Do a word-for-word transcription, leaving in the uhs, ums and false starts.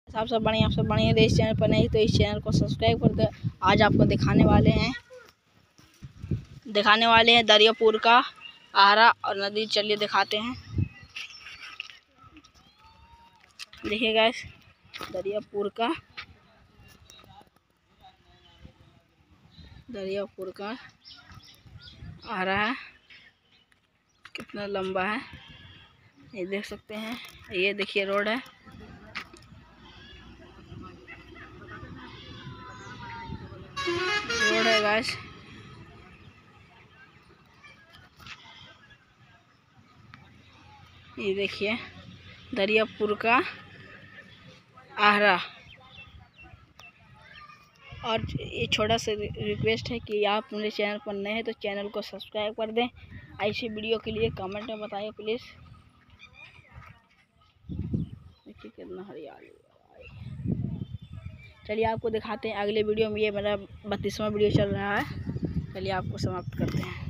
आप सब बढ़िया आप सब बढ़िया इस चैनल पर नहीं तो इस चैनल को सब्सक्राइब कर दो। आज आपको दिखाने वाले हैं दिखाने वाले हैं दरियापुर का आहरा और नदी। चलिए दिखाते हैं। देखिए गाइस, दरियापुर का दरियापुर का आहरा है, कितना लंबा है ये देख सकते हैं। ये देखिए रोड है, रोड है गाइस। ये देखिए दरियापुर का आहरा। और ये छोटा सा रिक्वेस्ट है कि आप मेरे चैनल पर नए हैं तो चैनल को सब्सक्राइब कर दें। ऐसी वीडियो के लिए कमेंट में बताइए प्लीज़। देखिए कितना हरियाली। चलिए आपको दिखाते हैं अगले वीडियो में। ये मेरा बत्तीसवां वीडियो चल रहा है। चलिए आपको समाप्त करते हैं।